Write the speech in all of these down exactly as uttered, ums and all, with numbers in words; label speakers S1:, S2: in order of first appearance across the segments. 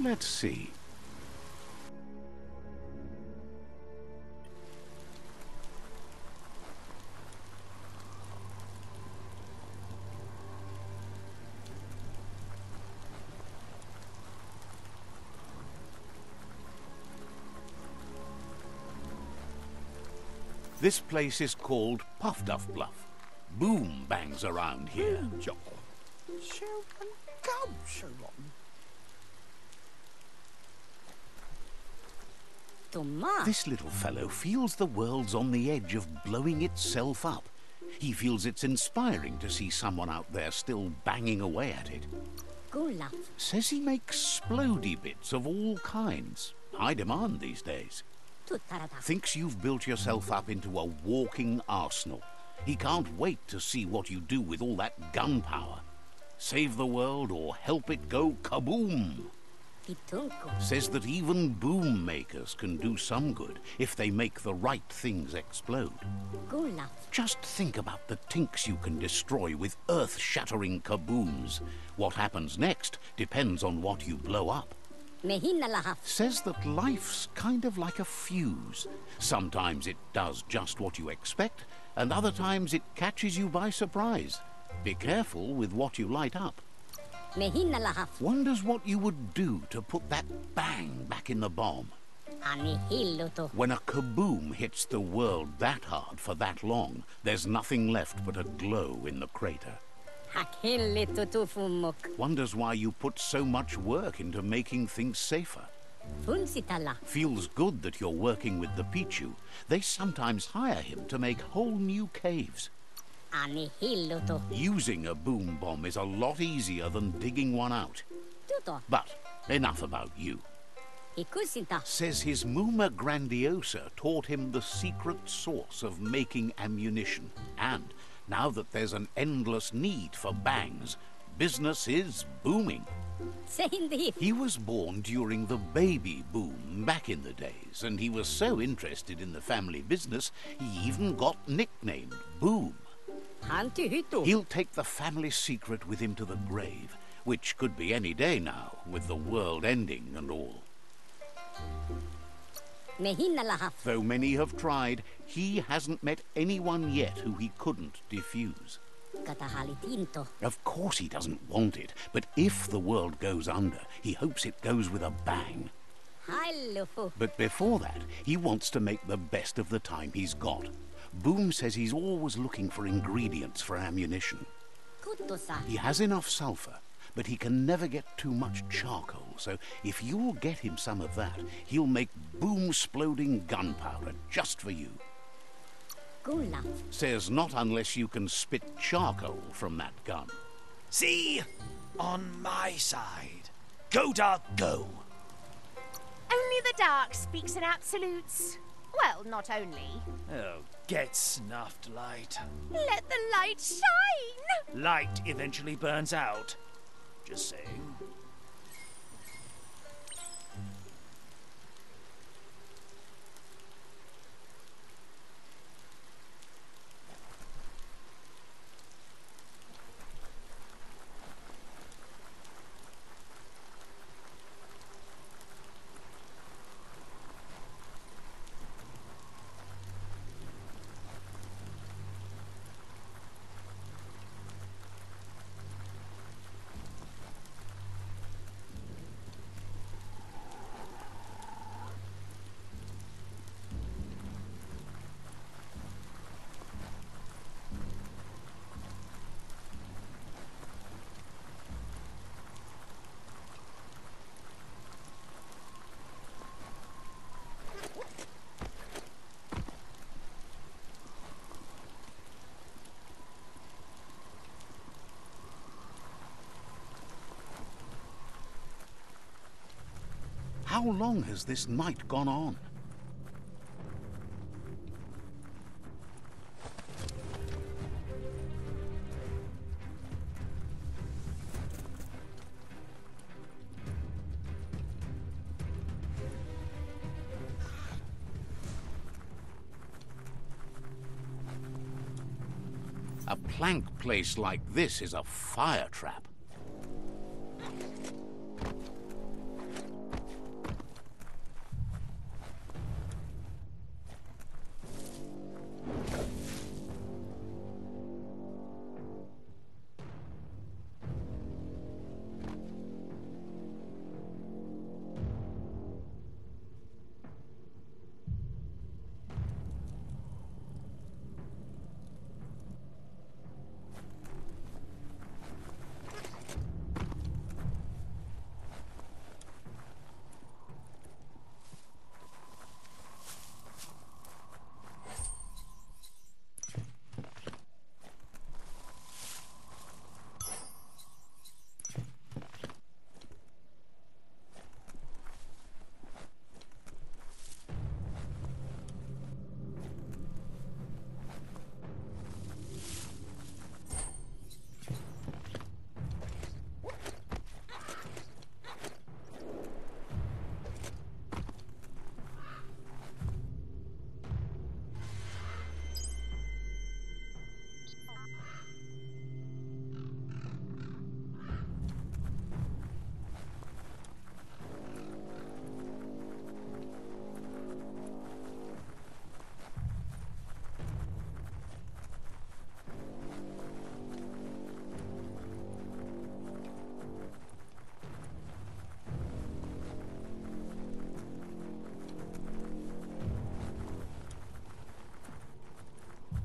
S1: Let's see. This place is called Puff Duff Bluff. Boom bangs around here.
S2: Show and go, show
S1: This little fellow feels the world's on the edge of blowing itself up. He feels it's inspiring to see someone out there still banging away at it. Says he makes splody bits of all kinds. High demand these days. Thinks you've built yourself up into a walking arsenal. He can't wait to see what you do with all that gunpowder. Save the world or help it go kaboom. Says that even boom makers can do some good if they make the right things explode. Just think about the tinks you can destroy with earth-shattering kabooms. What happens next depends on what you blow up. Says that life's kind of like a fuse. Sometimes it does just what you expect, and other times it catches you by surprise. Be careful with what you light up. Wonders what you would do to put that bang back in the bomb. When a kaboom hits the world that hard for that long, there's nothing left but a glow in the crater. Wonders why you put so much work into making things safer. Feels good that you're working with the Pichu. They sometimes hire him to make whole new caves. Using a boom bomb is a lot easier than digging one out. But enough about you. Says his Muma Grandiosa taught him the secret source of making ammunition. And now that there's an endless need for bangs, business is booming. He was born during the baby boom back in the days, and he was so interested in the family business, he even got nicknamed Boom. He'll take the family secret with him to the grave, which could be any day now, with the world ending and all. Though many have tried, he hasn't met anyone yet who he couldn't defuse. Of course he doesn't want it, but if the world goes under, he hopes it goes with a bang. But before that, he wants to make the best of the time he's got. Boom says he's always looking for ingredients for ammunition. He has enough sulfur, but he can never get too much charcoal, so if you'll get him some of that, he'll make boom-sploding gunpowder just for you. Says not unless you can spit charcoal from that gun.
S3: See? On my side. Go, dark, go.
S4: Only the dark speaks in absolutes. Well, not only.
S3: Oh, get snuffed, light.
S4: Let the light shine!
S3: Light eventually burns out. Just saying.
S1: How long has this night gone on? A plank place like this is a fire trap.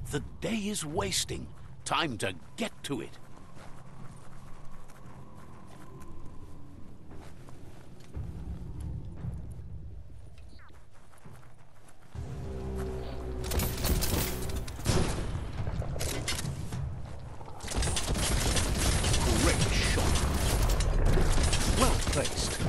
S1: The day is wasting. Time to get to it. Great shot. Well placed.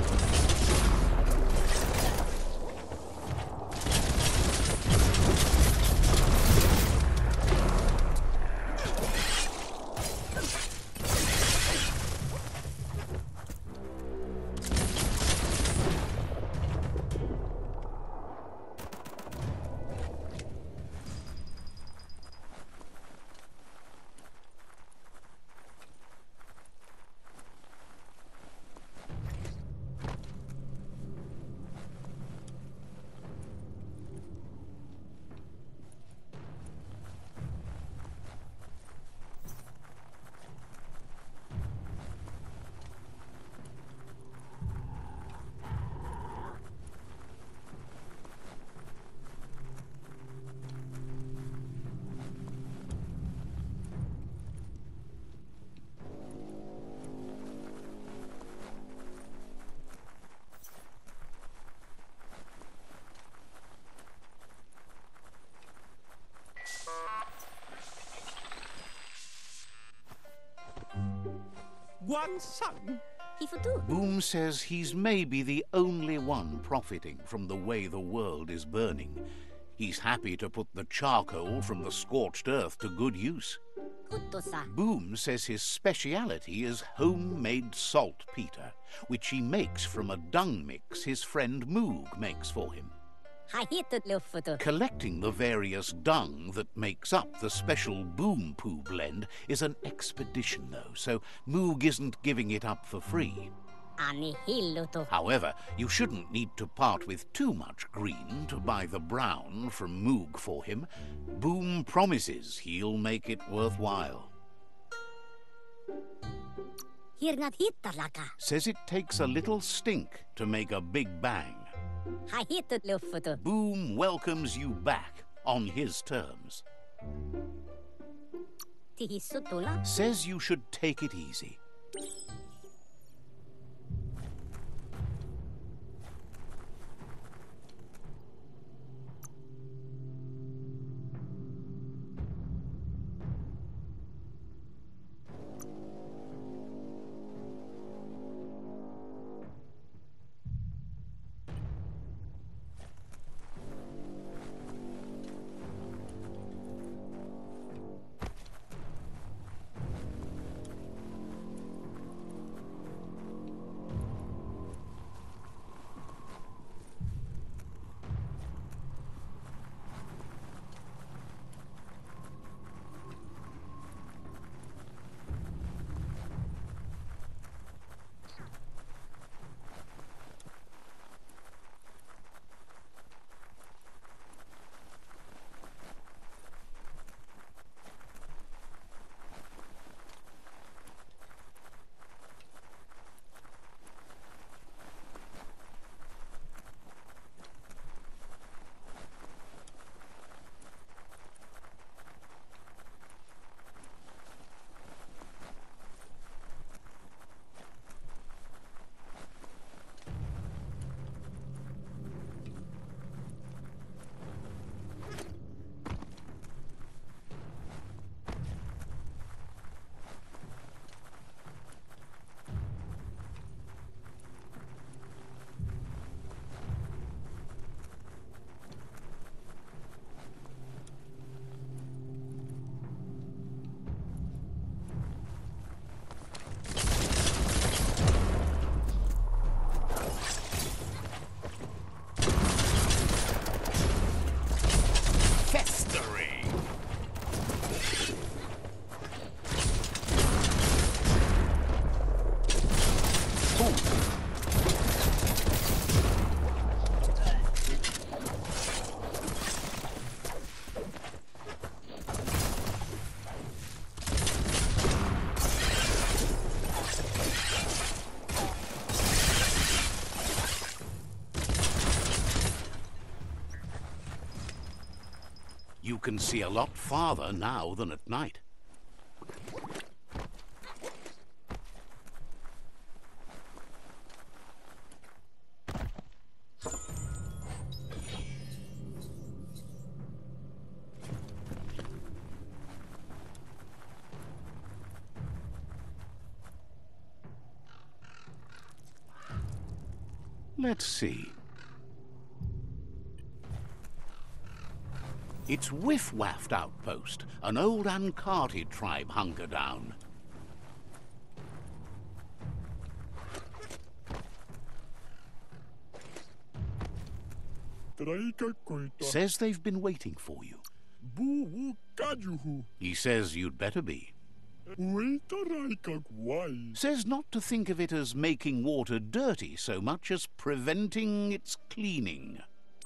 S2: One son.
S1: Boom says he's maybe the only one profiting from the way the world is burning. He's happy to put the charcoal from the scorched earth to good use. Boom says his speciality is homemade saltpeter, which he makes from a dung mix his friend Moog makes for him. Collecting the various dung that makes up the special Boom Poo blend is an expedition, though, so Moog isn't giving it up for free. However, you shouldn't need to part with too much green to buy the brown from Moog for him. Boom promises he'll make it worthwhile. Says it takes a little stink to make a big bang. Boom welcomes you back on his terms. Says you should take it easy. You can see a lot farther now than at night. Let's see. It's Whiff-Waft Outpost, an old uncarted tribe hunker down. Says they've been waiting for you. He says you'd better be. Says not to think of it as making water dirty so much as preventing its cleaning.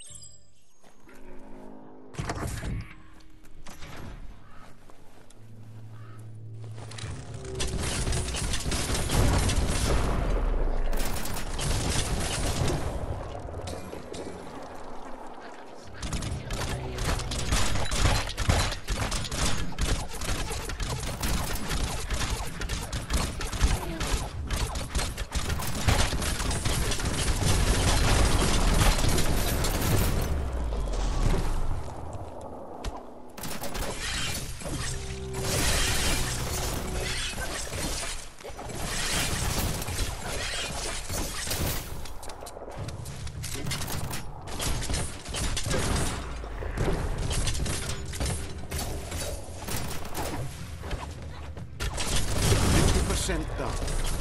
S1: Done.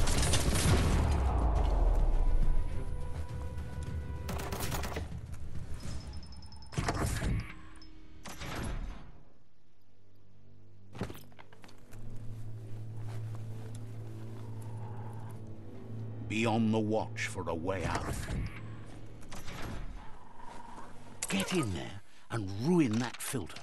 S1: Be on the watch for a way out. Get in there and ruin that filter.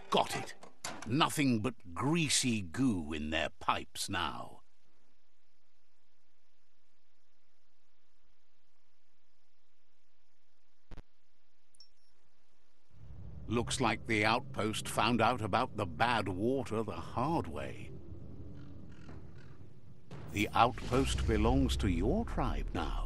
S1: Got it. Nothing but greasy goo in their pipes now. Looks like the outpost found out about the bad water the hard way. The outpost belongs to your tribe now.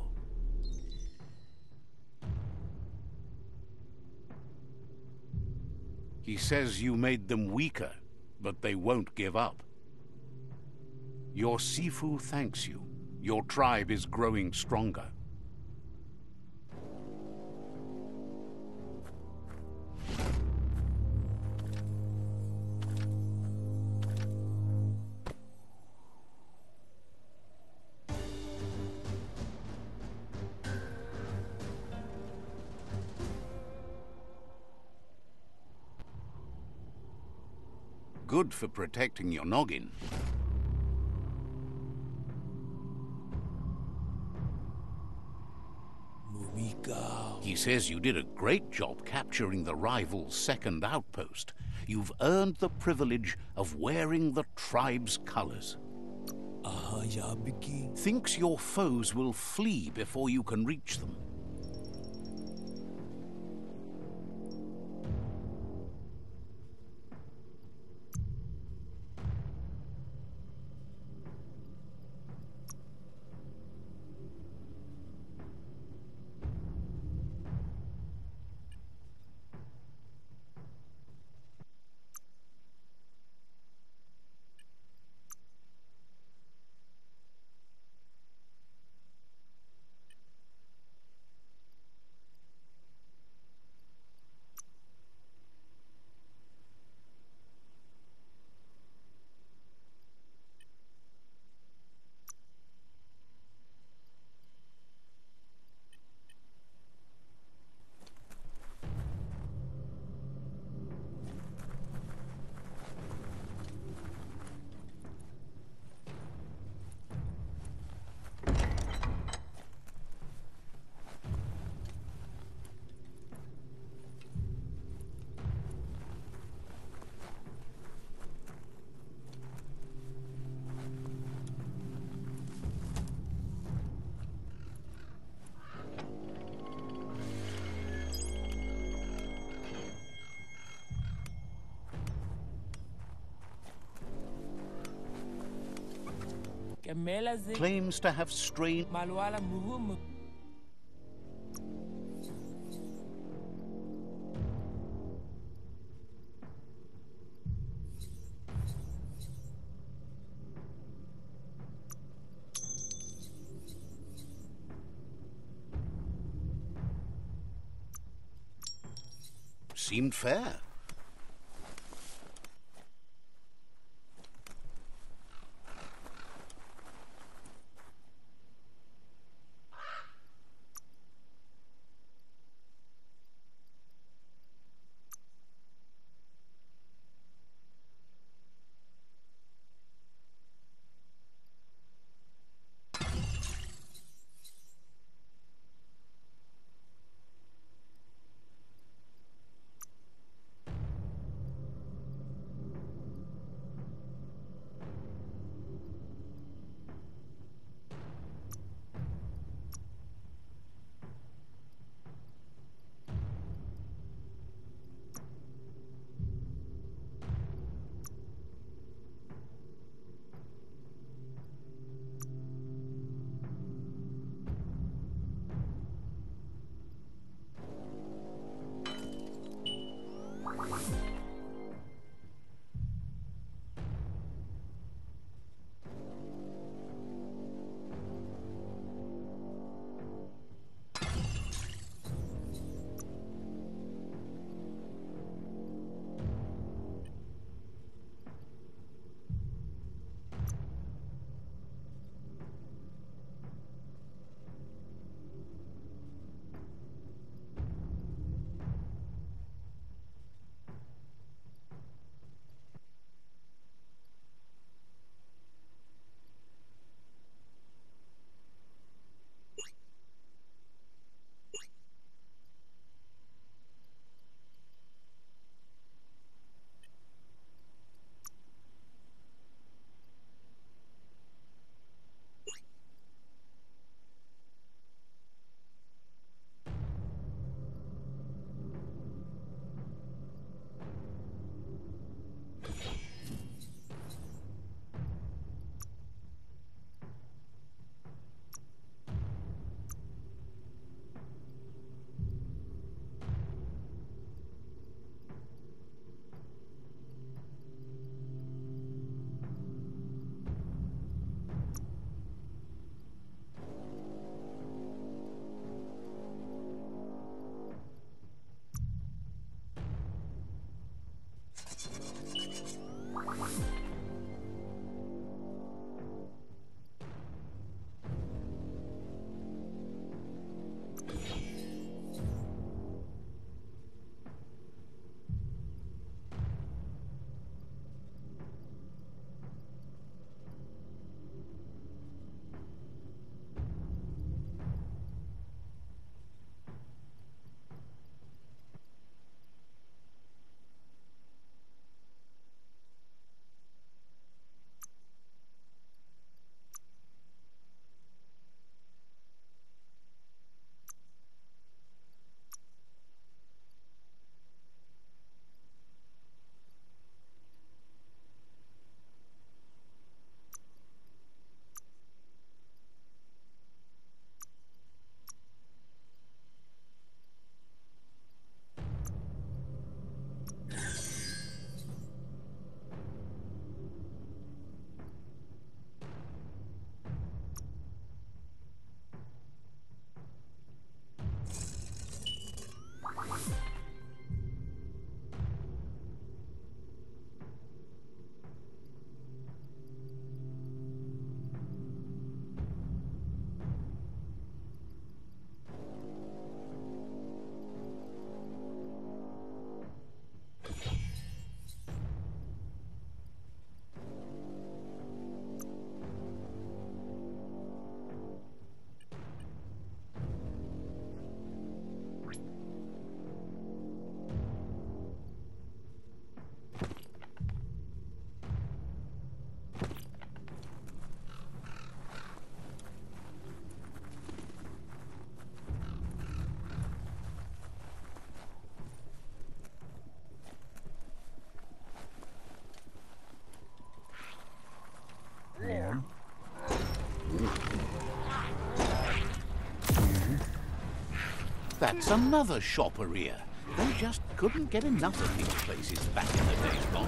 S1: He says you made them weaker, but they won't give up. Your Sifu thanks you. Your tribe is growing stronger. Good for protecting your noggin. He says you did a great job capturing the rival's second outpost. You've earned the privilege of wearing the tribe's colors. Thinks your foes will flee before you can reach them. Claims to have strange... Seemed fair. That's another shopperia. They just couldn't get enough of these places back in the days gone.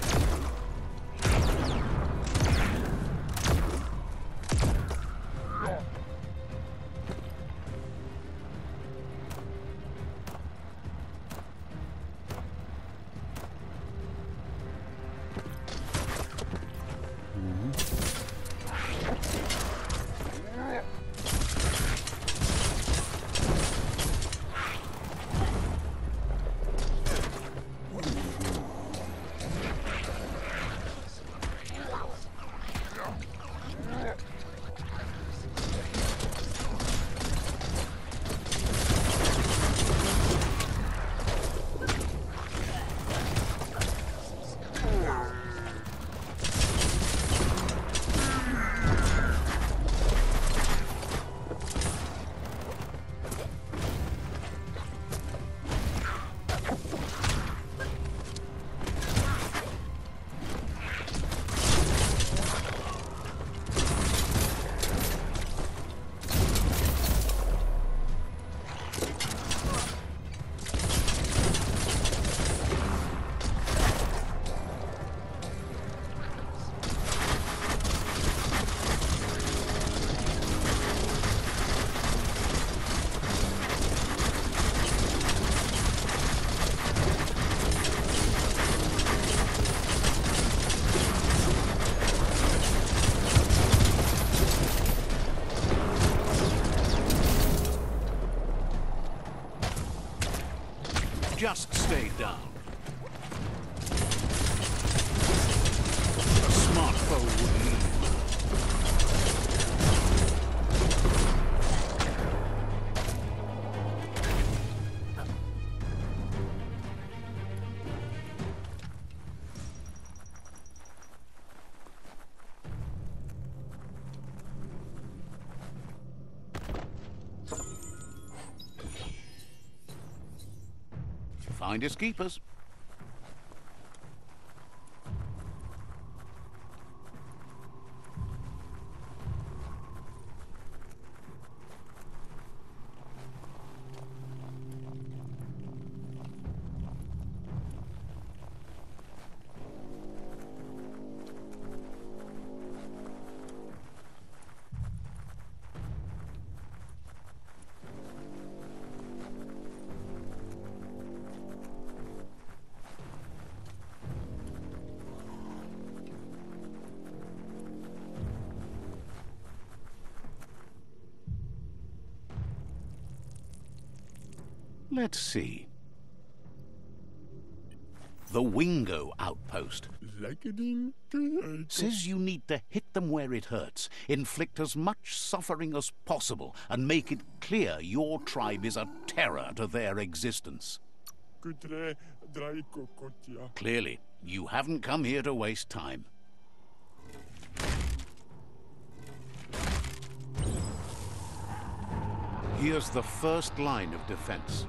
S1: Just stay down. A smart foe would leave. Finders keepers. Let's see. The Wingo outpost. Says you need to hit them where it hurts, inflict as much suffering as possible, and make it clear your tribe is a terror to their existence. Clearly, you haven't come here to waste time. Here's the first line of defense.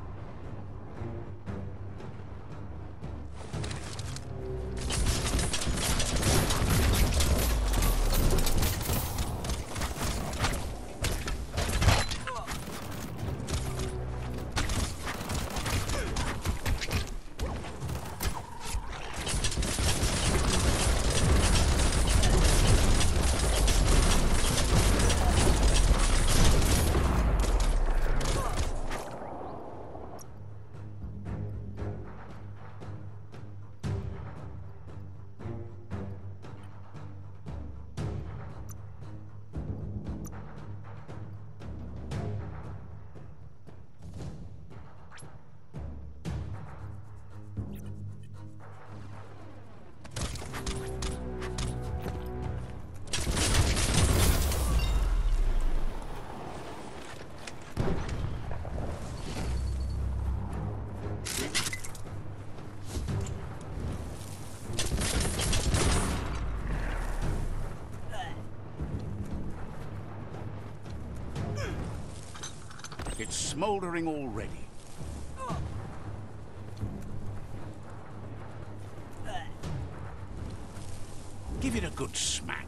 S1: It's smoldering already. Give it a good smack.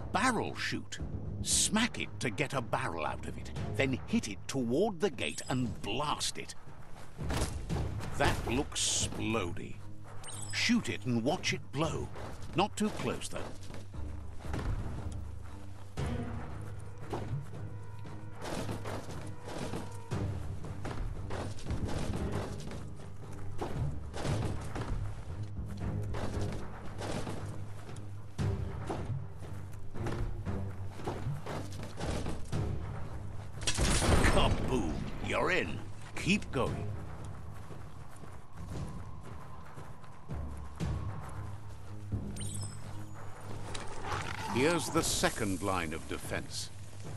S1: barrel shoot. Smack it to get a barrel out of it, then hit it toward the gate and blast it. That looks splody. Shoot it and watch it blow. Not too close, though. Kaboom! You're in. Keep going. Here's the second line of defense.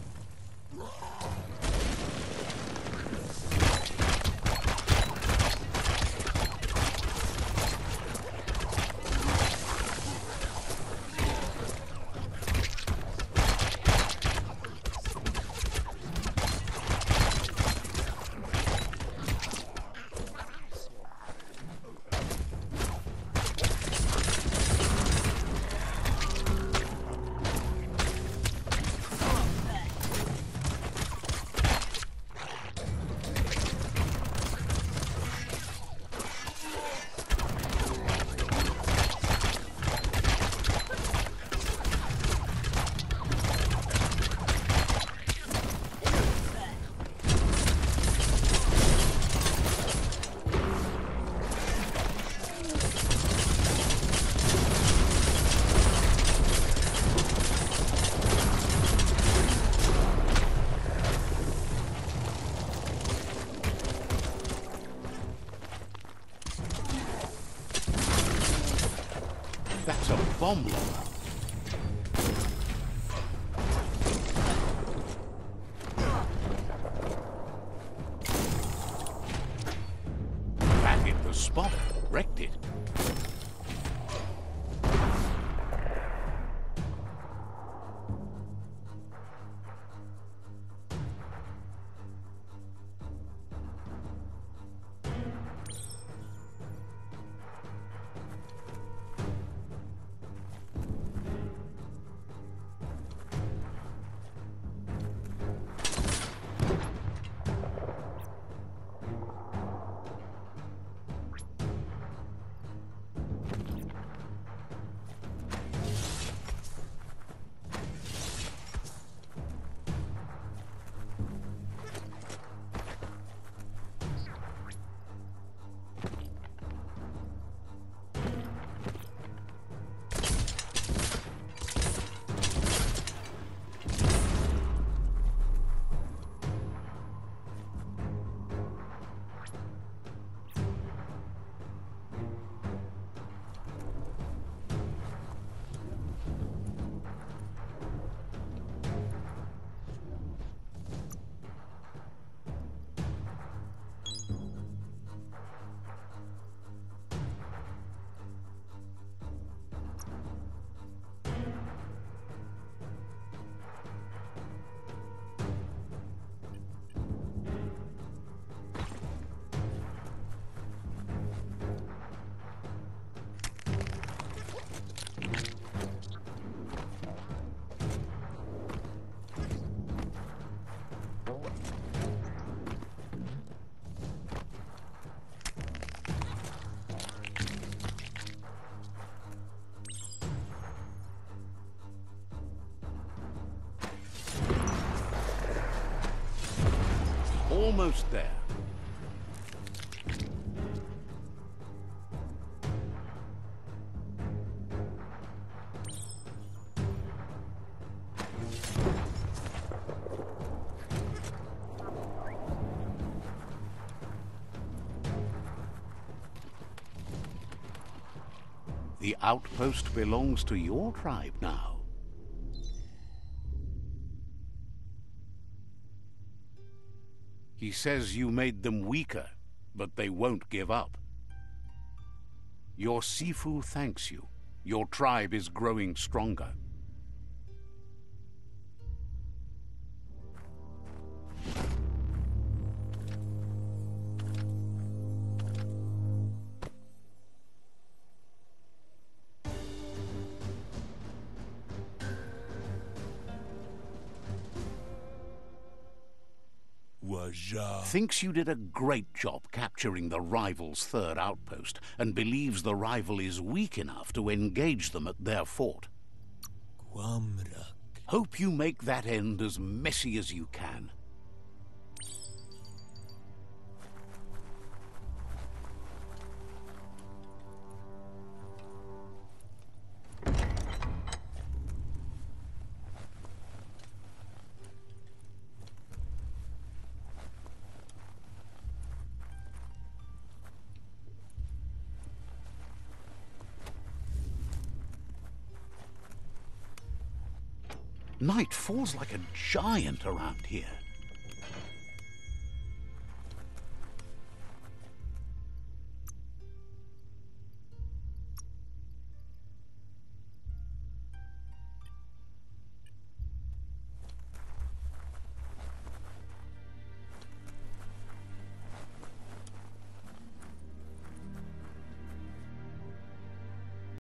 S1: That's a bomb loader. That hit the spot. Wrecked it. Almost there. The outpost belongs to your tribe now. He says you made them weaker, but they won't give up. Your Sifu thanks you. Your tribe is growing stronger.
S2: Raja.
S1: Thinks you did a great job capturing the rival's third outpost and believes the rival is weak enough to engage them at their fort.
S2: Gwamrak.
S1: Hope you make that end as messy as you can. Night falls like a giant around here.